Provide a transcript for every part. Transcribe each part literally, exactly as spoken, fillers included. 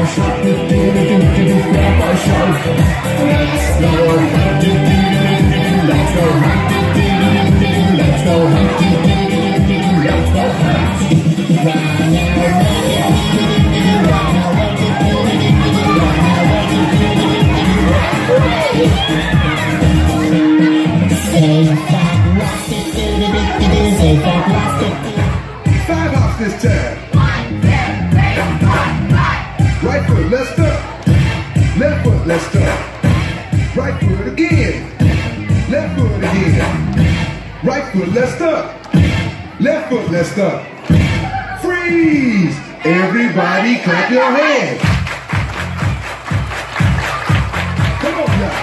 shark. Grab my shark. Let's go. Let's go. Let's go. Let's go. Five hops this time. Right foot, let's stop. Left foot, let's stop. Right foot again. Left foot again. Right foot, let's stop. Left foot, let's stop. Freeze! Everybody clap your hands. Come on, y'all.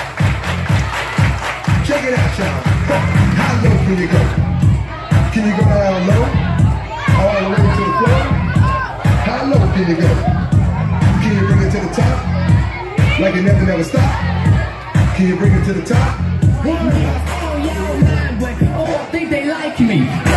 Check it out, y'all. How low can you go? Can you go down low? All the way to the floor? How low can you go? Can you bring it to the top? Like it never, never stop? Can you bring it to the top? Oh, y'all mind, but oh, I think they like me.